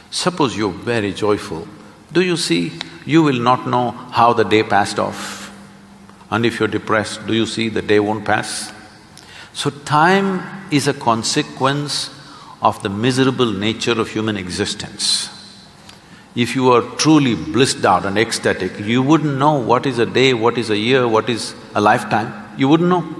Suppose you're very joyful, do you see, you will not know how the day passed off. And if you're depressed, do you see the day won't pass? So time is a consequence of the miserable nature of human existence. If you are truly blissed out and ecstatic, you wouldn't know what is a day, what is a year, what is a lifetime. You wouldn't know.